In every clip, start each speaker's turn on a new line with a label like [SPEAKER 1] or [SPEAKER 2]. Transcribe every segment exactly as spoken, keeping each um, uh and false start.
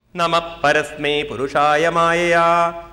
[SPEAKER 1] നമ പരസ്മേ പുരുഷായ മായയാ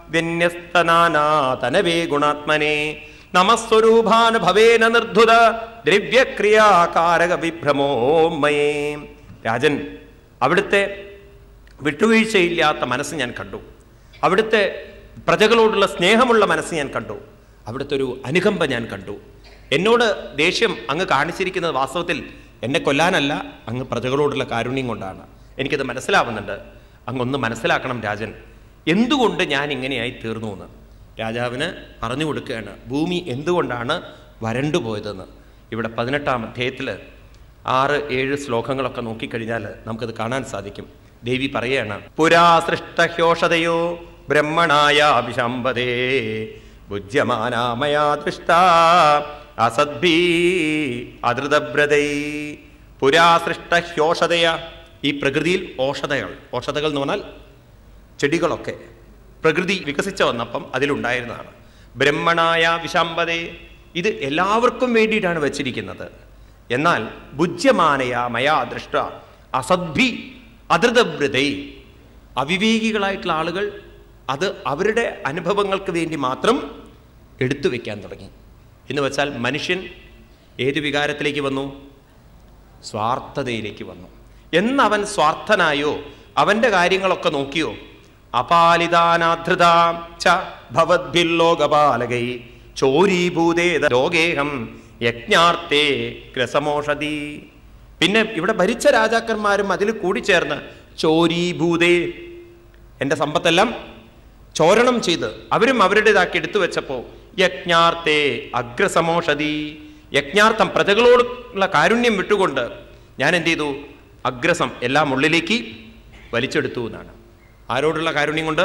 [SPEAKER 1] വ്യന്യസ്തനാനാതനവേ ഗുണാത്മനെ നമസ്വരൂപാനുഭവേന നിർധുത ദ്രവ്യക്രിയാകാരക വിഭ്രമോമയേ. രാജൻ, അവിടുത്തെ വിട്ടുവീഴ്ചയില്ലാത്ത മനസ്സ് ഞാൻ കണ്ടു. അവിടുത്തെ പ്രജകളോടുള്ള സ്നേഹമുള്ള മനസ്സ് ഞാൻ കണ്ടു. അവിടുത്തെ ഒരു അനുകമ്പ ഞാൻ കണ്ടു. എന്നോട് ദേഷ്യം അങ്ങ് കാണിച്ചിരിക്കുന്നത് വാസ്തവത്തിൽ എന്നെ കൊല്ലാനല്ല, അങ്ങ് പ്രജകളോടുള്ള കാരുണ്യം കൊണ്ടാണ്. എനിക്കത് മനസ്സിലാവുന്നുണ്ട്. അങ്ങൊന്ന് മനസ്സിലാക്കണം രാജൻ, എന്തുകൊണ്ട് ഞാൻ ഇങ്ങനെയായി തീർന്നു എന്ന്. രാജാവിന് പറഞ്ഞു കൊടുക്കുകയാണ് ഭൂമി എന്തുകൊണ്ടാണ് വരണ്ടു പോയതെന്ന്. ഇവിടെ പതിനെട്ടാം അധ്യായത്തിൽ ആറ് ഏഴ് ശ്ലോകങ്ങളൊക്കെ നോക്കിക്കഴിഞ്ഞാൽ നമുക്കത് കാണാൻ സാധിക്കും. ദേവി പറയാണ്, പുരാ സൃഷ്ടഹ്യോഷതയോ ബ്രഹ്മണായ വിശംബദേ ഭുജ്യമാനാമയാ ദൃഷ്ട അസദ്ഭീ അധൃതബ്രതൈ. പുരാ സൃഷ്ടഹ്യോഷതയ, ഈ പ്രകൃതിയിൽ ഓഷധകൾ, ഓഷധകൾ എന്ന് പറഞ്ഞാൽ ചെടികളൊക്കെ പ്രകൃതി വികസിച്ചു വന്നപ്പം അതിലുണ്ടായിരുന്നതാണ്. ബ്രഹ്മണായ വിശംബദേ, ഇത് എല്ലാവർക്കും വേണ്ടിയിട്ടാണ് വെച്ചിരിക്കുന്നത്. എന്നാൽ ഭുജ്യമാനയ മയാ ദൃഷ്ട അസദ്ഭി അധൃതബ്രതൈ, അവിവേകികളായിട്ടുള്ള ആളുകൾ അത് അവരുടെ അനുഭവങ്ങൾക്ക് വേണ്ടി മാത്രം എടുത്തു വെക്കാൻ തുടങ്ങി. എന്ന് വെച്ചാൽ മനുഷ്യൻ ഏത് വികാരത്തിലേക്ക് വന്നു? സ്വാർത്ഥതയിലേക്ക് വന്നു. എന്നവൻ സ്വാർത്ഥനായോ, അവന്റെ കാര്യങ്ങളൊക്കെ നോക്കിയോ, അപാലിതാനാധൃത ച ഭവദ്ഭിർലോകപാലകൈ ചോരീഭൂതേത ലോകേഹം യജ്ഞാർത്ഥേ ഗ്രസമോഷതി. പിന്നെ ഇവിടെ ഭരിച്ച രാജാക്കന്മാരും അതിൽ കൂടിച്ചേർന്ന് ചോരീഭൂതേ, എൻ്റെ സമ്പത്തെല്ലാം ചോരണം ചെയ്ത് അവരും അവരുടേതാക്കി എടുത്തു വെച്ചപ്പോൾ യജ്ഞാർത്ഥേ അഗ്രസമോഷതി, യജ്ഞാർത്ഥം പ്രജകളോടുള്ള കാരുണ്യം വിട്ടുകൊണ്ട് ഞാൻ എന്ത് ചെയ്തു? അഗ്രസം എല്ലാം ഉള്ളിലേക്ക് വലിച്ചെടുത്തു എന്നാണ്. ആരോടുള്ള കാരുണ്യം കൊണ്ട്?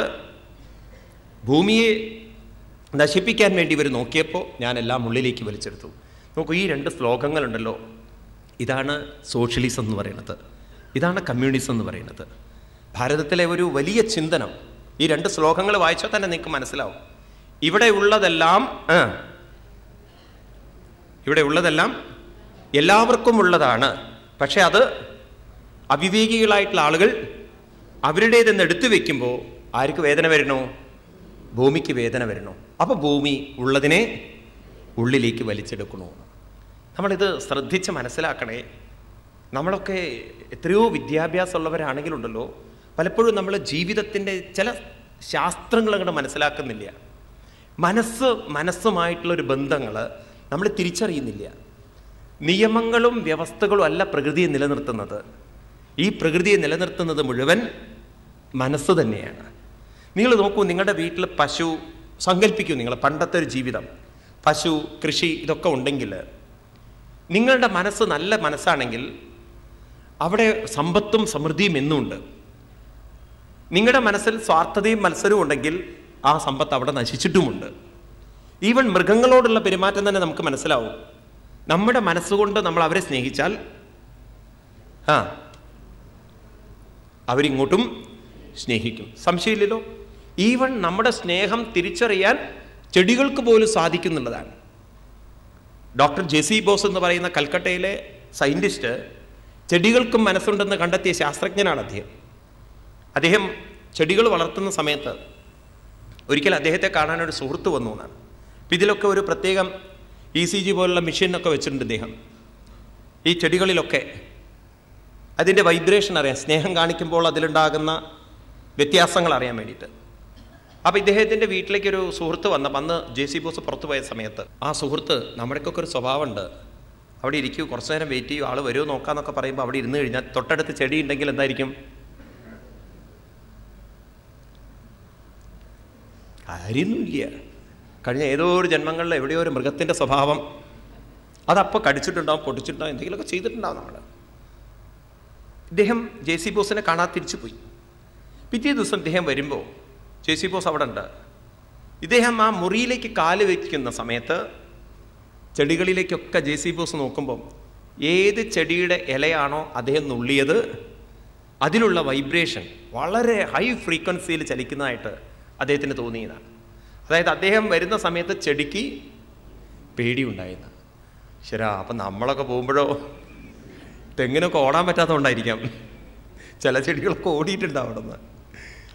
[SPEAKER 1] ഭൂമിയെ നശിപ്പിക്കാൻ വേണ്ടി ഇവർ നോക്കിയപ്പോൾ ഞാൻ എല്ലാം ഉള്ളിലേക്ക് വലിച്ചെടുത്തു. നോക്കൂ, ഈ രണ്ട് ശ്ലോകങ്ങളുണ്ടല്ലോ, ഇതാണ് സോഷ്യലിസം എന്ന് പറയുന്നത്, ഇതാണ് കമ്മ്യൂണിസം എന്ന് പറയുന്നത്. ഭാരതത്തിലെ ഒരു വലിയ ചിന്തനം ഈ രണ്ട് ശ്ലോകങ്ങൾ വായിച്ചാൽ തന്നെ നിങ്ങൾക്ക് മനസ്സിലാവും. ഇവിടെ ഉള്ളതെല്ലാം ഇവിടെ ഉള്ളതെല്ലാം എല്ലാവർക്കും ഉള്ളതാണ്. പക്ഷെ അത് അവിവേകികളായിട്ടുള്ള ആളുകൾ അവരുടേതെന്ന് എടുത്തു വെക്കുമ്പോൾ ആർക്ക് വേദന വരണോ? ഭൂമിക്ക് വേദന വരണോ? അപ്പോൾ ഭൂമി ഉള്ളതിനെ ഉള്ളിലേക്ക് വലിച്ചെടുക്കണോ? നമ്മളിത് ശ്രദ്ധിച്ച് മനസ്സിലാക്കണേ. നമ്മളൊക്കെ എത്രയോ വിദ്യാഭ്യാസമുള്ളവരാണെങ്കിലുണ്ടല്ലോ, പലപ്പോഴും നമ്മൾ ജീവിതത്തിൻ്റെ ചില ശാസ്ത്രങ്ങൾ അങ്ങോട്ട് മനസ്സിലാക്കുന്നില്ല. മനസ്സ് മനസ്സുമായിട്ടുള്ളൊരു ബന്ധങ്ങൾ നമ്മൾ തിരിച്ചറിയുന്നില്ല. നിയമങ്ങളും വ്യവസ്ഥകളും അല്ല പ്രകൃതിയെ നിലനിർത്തുന്നത്. ഈ പ്രകൃതിയെ നിലനിർത്തുന്നത് മുഴുവൻ മനസ്സ് തന്നെയാണ്. നിങ്ങൾ നോക്കൂ, നിങ്ങളുടെ വീട്ടിൽ പശു സങ്കല്പിക്കൂ, നിങ്ങൾ പണ്ടത്തെ ഒരു ജീവിതം, പശു കൃഷി ഇതൊക്കെ ഉണ്ടെങ്കിൽ നിങ്ങളുടെ മനസ്സ് നല്ല മനസ്സാണെങ്കിൽ അവിടെ സമ്പത്തും സമൃദ്ധിയും എന്നുമുണ്ട്. നിങ്ങളുടെ മനസ്സിൽ സ്വാർത്ഥതയും മത്സരവും ഉണ്ടെങ്കിൽ ആ സമ്പത്ത് അവിടെ നശിച്ചിട്ടുമുണ്ട്. ഈവൻ മൃഗങ്ങളോടുള്ള പെരുമാറ്റം തന്നെ നമുക്ക് മനസ്സിലാവും. നമ്മുടെ മനസ്സുകൊണ്ട് നമ്മൾ അവരെ സ്നേഹിച്ചാൽ ആ അവരിങ്ങോട്ടും സ്നേഹിക്കും, സംശയമില്ലല്ലോ. ഈവൻ നമ്മുടെ സ്നേഹം തിരിച്ചറിയാൻ ചെടികൾക്ക് പോലും സാധിക്കുന്നുള്ളതാണ്. ഡോക്ടർ ജെസി ബോസ് എന്ന് പറയുന്ന കൽക്കട്ടയിലെ സയൻറ്റിസ്റ്റ് ചെടികൾക്കും മനസ്സുണ്ടെന്ന് കണ്ടെത്തിയ ശാസ്ത്രജ്ഞനാണ് അദ്ദേഹം. അദ്ദേഹം ചെടികൾ വളർത്തുന്ന സമയത്ത് ഒരിക്കൽ അദ്ദേഹത്തെ കാണാനൊരു സുഹൃത്ത് വന്നു എന്നാണ്. അപ്പം ഇതിലൊക്കെ ഒരു പ്രത്യേകം ഇ സി ജി പോലുള്ള മെഷീനൊക്കെ വെച്ചിട്ടുണ്ട് അദ്ദേഹം. ഈ ചെടികളിലൊക്കെ അതിൻ്റെ വൈബ്രേഷൻ അറിയാം, സ്നേഹം കാണിക്കുമ്പോൾ അതിലുണ്ടാകുന്ന വ്യത്യാസങ്ങൾ അറിയാൻ വേണ്ടിയിട്ട്. അപ്പം ഇദ്ദേഹത്തിൻ്റെ വീട്ടിലേക്കൊരു സുഹൃത്ത് വന്നപ്പോൾ അന്ന് ജെ സി ബോസ് പുറത്തു പോയ സമയത്ത് ആ സുഹൃത്ത്, നമ്മുടെയൊക്കെ ഒരു സ്വഭാവമുണ്ട്, അവിടെ ഇരിക്കൂ, കുറച്ചു നേരം വെയിറ്റ് ചെയ്യൂ, ആൾ വരുമോ നോക്കാമെന്നൊക്കെ പറയുമ്പോൾ അവിടെ ഇരുന്ന് കഴിഞ്ഞാൽ തൊട്ടടുത്ത് ചെടി ഉണ്ടെങ്കിൽ എന്തായിരിക്കും? കാര്യമൊന്നുമില്ല. കഴിഞ്ഞ ഏതോ ഒരു ജന്മങ്ങളിൽ എവിടെയോ ഒരു മൃഗത്തിൻ്റെ സ്വഭാവം അതപ്പോൾ കടിച്ചിട്ടുണ്ടാവും, പൊട്ടിച്ചിട്ടുണ്ടാവും, എന്തെങ്കിലുമൊക്കെ ചെയ്തിട്ടുണ്ടാവും നമ്മൾ. ഇദ്ദേഹം ജെ സി ബോസിനെ കാണാൻ തിരിച്ചു പോയി. പിറ്റേ ദിവസം ഇദ്ദേഹം വരുമ്പോൾ ജെ സി ബോസ് അവിടെ ഉണ്ട്. ഇദ്ദേഹം ആ മുറിയിലേക്ക് കാല് വയ്ക്കുന്ന സമയത്ത് ചെടികളിലേക്കൊക്കെ ജെ സി ബോസ് നോക്കുമ്പോൾ ഏത് ചെടിയുടെ ഇലയാണോ അദ്ദേഹം നുള്ളിയത് അതിലുള്ള വൈബ്രേഷൻ വളരെ ഹൈ ഫ്രീക്വൻസിയിൽ ചലിക്കുന്നതായിട്ട് അദ്ദേഹത്തിന് തോന്നിയതാണ്. അതായത് അദ്ദേഹം വരുന്ന സമയത്ത് ചെടിക്ക് പേടിയുണ്ടായിരുന്നു. ശരാ, അപ്പം നമ്മളൊക്കെ പോകുമ്പോഴോ തെങ്ങിനൊക്കെ ഓടാൻ പറ്റാത്തതുകൊണ്ടായിരിക്കാം ചില ചെടികളൊക്കെ ഓടിയിട്ടുണ്ടാവും അവിടെ നിന്ന്.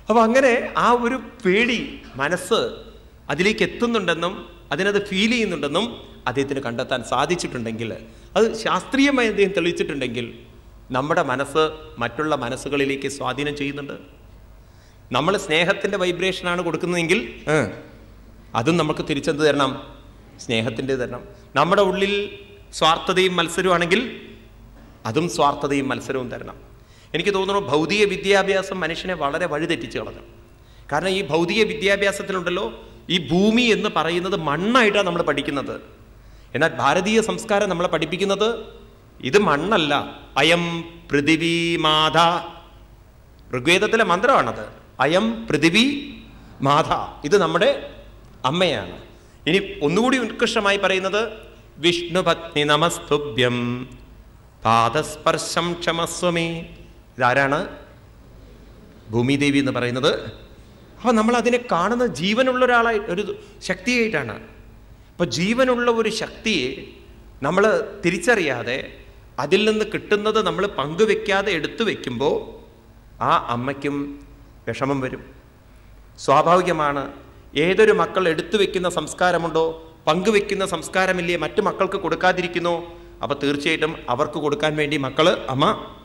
[SPEAKER 1] അപ്പോൾ അങ്ങനെ ആ ഒരു പേടി മനസ്സ് അതിലേക്ക് എത്തുന്നുണ്ടെന്നും അതിനത് ഫീൽ ചെയ്യുന്നുണ്ടെന്നും അദ്ദേഹത്തിന് കണ്ടെത്താൻ സാധിച്ചിട്ടുണ്ടെങ്കിൽ, അത് ശാസ്ത്രീയമായി അദ്ദേഹം തെളിയിച്ചിട്ടുണ്ടെങ്കിൽ, നമ്മുടെ മനസ്സ് മറ്റുള്ള മനസ്സുകളിലേക്ക് സ്വാധീനം ചെയ്യുന്നുണ്ട്. നമ്മൾ സ്നേഹത്തിൻ്റെ വൈബ്രേഷനാണ് കൊടുക്കുന്നതെങ്കിൽ അതും നമുക്ക് തിരിച്ചെന്ത് തരണം? സ്നേഹത്തിൻ്റെ തരണം. നമ്മുടെ ഉള്ളിൽ സ്വാർത്ഥതയും മത്സരവുമാണെങ്കിൽ അതും സ്വാർത്ഥതയും മത്സരവും തരണം. എനിക്ക് തോന്നുന്നു ഭൗതിക വിദ്യാഭ്യാസം മനുഷ്യനെ വളരെ വഴിതെറ്റിച്ച് കളഞ്ഞു. കാരണം ഈ ഭൗതിക വിദ്യാഭ്യാസത്തിലുണ്ടല്ലോ, ഈ ഭൂമി എന്ന് പറയുന്നത് മണ്ണായിട്ടാണ് നമ്മൾ പഠിക്കുന്നത്. എന്നാൽ ഭാരതീയ സംസ്കാരം നമ്മളെ പഠിപ്പിക്കുന്നത് ഇത് മണ്ണല്ല, അയം പൃഥിവി മാത. ഋഗ്വേദത്തിലെ മന്ത്രമാണത്. അയം പൃഥിവി മാത, ഇത് നമ്മുടെ അമ്മയാണ്. ഇനി ഒന്നുകൂടി ഉത്കൃഷ്ടമായി പറയുന്നത് വിഷ്ണുപത്നി നമസ്തുഭ്യം പാദസ്പർശം ക്ഷമസ്വമേ. ഇതാരാണ്? ഭൂമിദേവി എന്ന് പറയുന്നത്. അപ്പോൾ നമ്മൾ അതിനെ കാണുന്ന ജീവനുള്ള ഒരാളായി, ഒരു ശക്തിയായിട്ടാണ്. അപ്പോൾ ജീവനുള്ള ഒരു ശക്തിയെ നമ്മൾ തിരിച്ചറിയാതെ അതിൽ നിന്ന് കിട്ടുന്നത് നമ്മൾ പങ്കുവെക്കാതെ എടുത്തു വയ്ക്കുമ്പോൾ ആ അമ്മയ്ക്കും വിഷമം വരും. സ്വാഭാവികമാണ്. ഏതൊരു മക്കൾ എടുത്തു വയ്ക്കുന്ന സംസ്കാരമുണ്ടോ, പങ്കുവെക്കുന്ന സംസ്കാരമില്ലേ, മറ്റു മക്കൾക്ക് കൊടുക്കാതിരിക്കുന്നോ, അപ്പോൾ തീർച്ചയായിട്ടും അവർക്ക് കൊടുക്കാൻ വേണ്ടി മക്കൾ അമ്മ,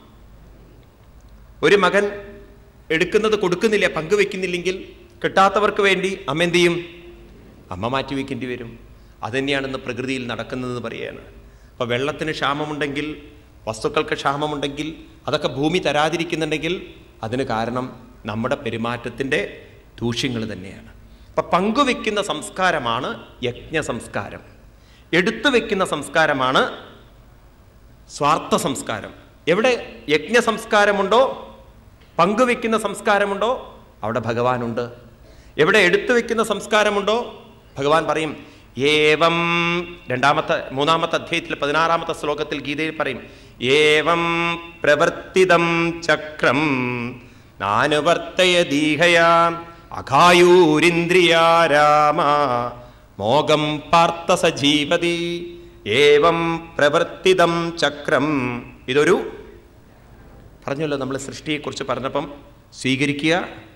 [SPEAKER 1] ഒരു മകൻ എടുക്കുന്നത് കൊടുക്കുന്നില്ല, പങ്കുവെക്കുന്നില്ലെങ്കിൽ കിട്ടാത്തവർക്ക് വേണ്ടി അമ്മ എന്ത് ചെയ്യും? അമ്മ മാറ്റി വയ്ക്കേണ്ടി വരും. അതുതന്നെയാണെന്ന് പ്രകൃതിയിൽ നടക്കുന്നതെന്ന് പറയുകയാണ്. അപ്പോൾ വെള്ളത്തിന് ക്ഷാമമുണ്ടെങ്കിൽ, വസ്തുക്കൾക്ക് ക്ഷാമമുണ്ടെങ്കിൽ, അതൊക്കെ ഭൂമി തരാതിരിക്കുന്നുണ്ടെങ്കിൽ അതിന് കാരണം നമ്മുടെ പെരുമാറ്റത്തിൻ്റെ ദൂഷ്യങ്ങൾ തന്നെയാണ്. അപ്പം പങ്കുവെക്കുന്ന സംസ്കാരമാണ് യജ്ഞ സംസ്കാരം. എടുത്തു വയ്ക്കുന്ന സംസ്കാരമാണ് സ്വാർത്ഥ സംസ്കാരം. എവിടെ യജ്ഞ സംസ്കാരമുണ്ടോ, പങ്കുവെക്കുന്ന സംസ്കാരമുണ്ടോ, അവിടെ ഭഗവാനുണ്ട്. എവിടെ എടുത്തു വയ്ക്കുന്ന സംസ്കാരമുണ്ടോ, ഭഗവാൻ പറയും ഏവം. രണ്ടാമത്തെ മൂന്നാമത്തെ അധ്യായത്തിൽ പതിനാറാമത്തെ ശ്ലോകത്തിൽ ഗീതയിൽ പറയും ഏവം പ്രവർത്തിതം ചക്രം നാനുവർത്തയദീഹയാ അഘായൂരിന്ദ്രിയാ രാമ മോകം പാർത്ഥ സജീവതി. ഏവം പ്രവർത്തിതം ചക്രം. ഇതൊരു പറഞ്ഞല്ലോ, നമ്മൾ സൃഷ്ടിയെക്കുറിച്ച് പറഞ്ഞപ്പം സ്വീകരിക്കുക,